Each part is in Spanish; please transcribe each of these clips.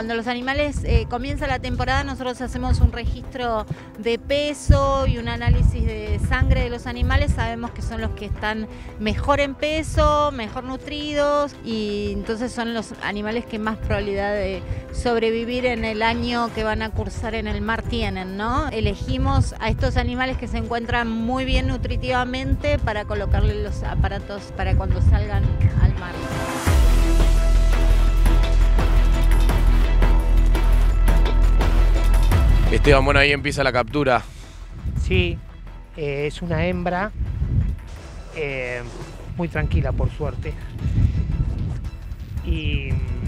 Cuando los animales comienza la temporada, nosotros hacemos un registro de peso y un análisis de sangre de los animales. Sabemos que son los que están mejor en peso, mejor nutridos, y entonces son los animales que más probabilidad de sobrevivir en el año que van a cursar en el mar tienen, ¿no? Elegimos a estos animales que se encuentran muy bien nutritivamente para colocarle los aparatos para cuando salgan al mar. Esteban, bueno, ahí empieza la captura. Sí, es una hembra muy tranquila, por suerte. Y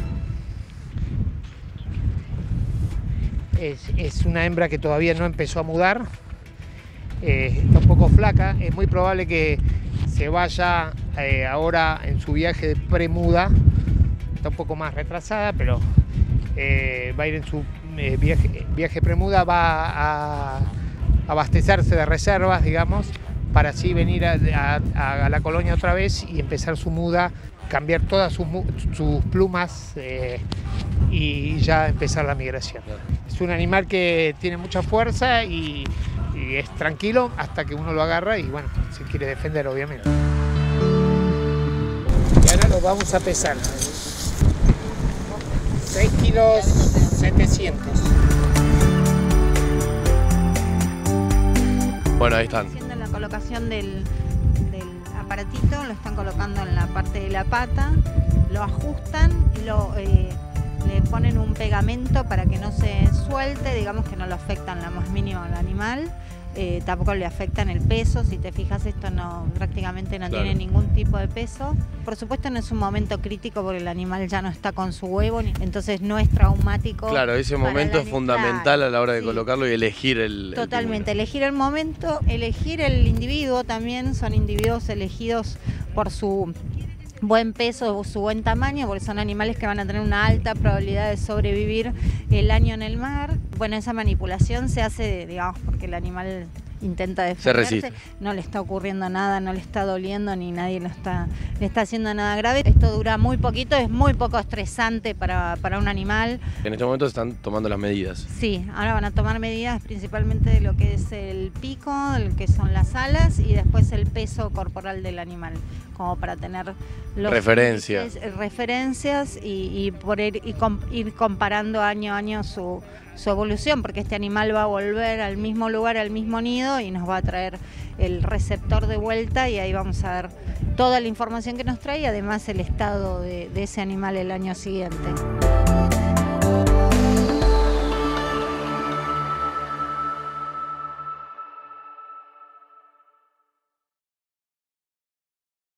es una hembra que todavía no empezó a mudar. Está un poco flaca, es muy probable que se vaya ahora en su viaje de premuda. Está un poco más retrasada, pero va a ir en su viaje premuda, va a abastecerse de reservas, digamos, para así venir a la colonia otra vez y empezar su muda, cambiar todas sus plumas y ya empezar la migración. Es un animal que tiene mucha fuerza y es tranquilo hasta que uno lo agarra y bueno, se quiere defender, obviamente. Y ahora lo vamos a pesar. 6 kilos 700. Bueno, ahí están. Haciendo la colocación del aparatito, lo están colocando en la parte de la pata, lo ajustan, le ponen un pegamento para que no se suelte, digamos que no lo afectan la más mínima al animal. Tampoco le afectan el peso, si te fijas esto prácticamente no tiene ningún tipo de peso. Por supuesto no es un momento crítico porque el animal ya no está con su huevo, entonces no es traumático. Claro, ese momento es fundamental a la hora de colocarlo y elegir el... Totalmente, elegir el momento, elegir el individuo también, son individuos elegidos por su buen peso o su buen tamaño, porque son animales que van a tener una alta probabilidad de sobrevivir el año en el mar. Bueno, esa manipulación se hace, digamos, porque el animal intenta defenderse, se resiste. No le está ocurriendo nada, no le está doliendo ni nadie le está haciendo nada grave. Esto dura muy poquito, es muy poco estresante para un animal. En este momento se están tomando las medidas. Sí, ahora van a tomar medidas principalmente de lo que es el pico, lo que son las alas y después el peso corporal del animal, como para tener referencias y poder ir comparando año a año su evolución, porque este animal va a volver al mismo lugar, al mismo nido y nos va a traer el receptor de vuelta y ahí vamos a ver toda la información que nos trae y además el estado de ese animal el año siguiente.